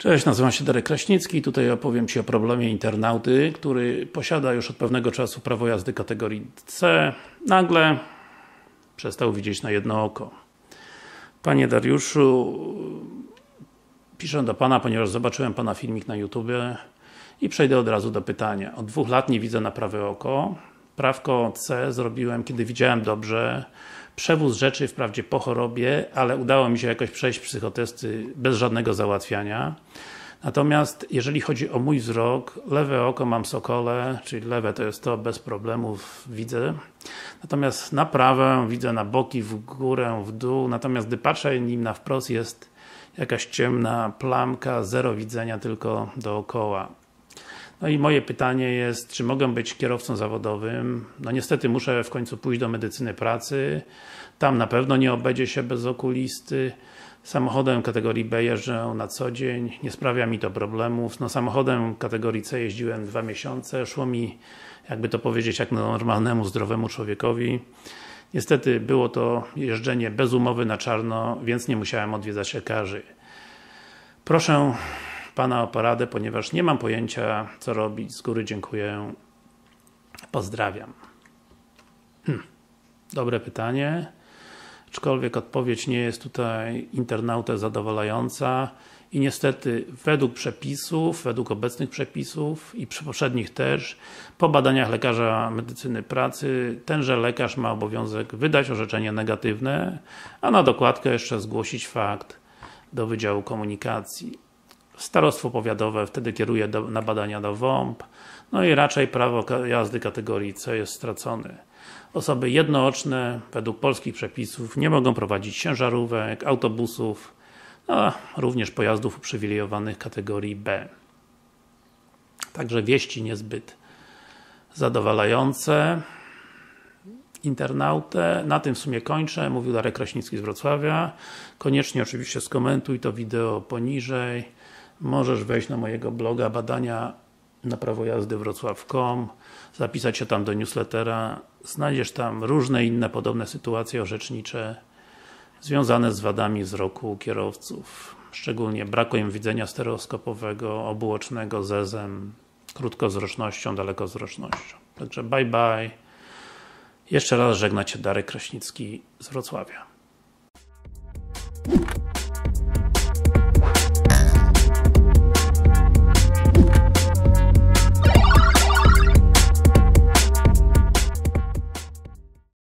Cześć, nazywam się Darek Kraśnicki i tutaj opowiem Ci o problemie internauty, który posiada już od pewnego czasu prawo jazdy kategorii C. Nagle przestał widzieć na jedno oko. Panie Dariuszu, piszę do Pana, ponieważ zobaczyłem Pana filmik na YouTube i przejdę od razu do pytania. Od 2 lat nie widzę na prawe oko. Prawko C zrobiłem, kiedy widziałem dobrze. Przewóz rzeczy wprawdzie po chorobie, ale udało mi się jakoś przejść psychotesty bez żadnego załatwiania. Natomiast jeżeli chodzi o mój wzrok, lewe oko mam sokole, czyli lewe to jest to, bez problemów widzę. Natomiast na prawe widzę na boki, w górę, w dół, natomiast gdy patrzę nim na wprost jest jakaś ciemna plamka, zero widzenia, tylko dookoła. No i moje pytanie jest, czy mogę być kierowcą zawodowym? No niestety muszę w końcu pójść do medycyny pracy. Tam na pewno nie obędzie się bez okulisty. Samochodem kategorii B jeżdżę na co dzień, nie sprawia mi to problemów. No samochodem kategorii C jeździłem 2 miesiące, szło mi, jakby to powiedzieć, jak normalnemu, zdrowemu człowiekowi. Niestety było to jeżdżenie bez umowy na czarno, więc nie musiałem odwiedzać lekarzy. Proszę Pana o poradę, ponieważ nie mam pojęcia, co robić. Z góry dziękuję. Pozdrawiam. Dobre pytanie. Aczkolwiek odpowiedź nie jest tutaj internautę zadowalająca i niestety według przepisów, według obecnych przepisów i poprzednich też, po badaniach lekarza medycyny pracy, tenże lekarz ma obowiązek wydać orzeczenie negatywne, a na dokładkę jeszcze zgłosić fakt do Wydziału Komunikacji. Starostwo powiatowe wtedy kieruje na badania do WOMP, no i raczej prawo jazdy kategorii C jest stracone. Osoby jednooczne, według polskich przepisów, nie mogą prowadzić ciężarówek, autobusów, a również pojazdów uprzywilejowanych kategorii B. Także wieści niezbyt zadowalające internautę. Na tym w sumie kończę. Mówił Darek Kraśnicki z Wrocławia. Koniecznie oczywiście skomentuj to wideo poniżej. Możesz wejść na mojego bloga badania na prawo jazdy wrocław.com, zapisać się tam do newslettera. Znajdziesz tam różne inne podobne sytuacje orzecznicze związane z wadami wzroku kierowców. Szczególnie brakiem widzenia stereoskopowego, obuocznego, zezem, krótkowzrocznością, dalekowzrocznością. Także bye bye. Jeszcze raz żegna Cię Darek Kraśnicki z Wrocławia.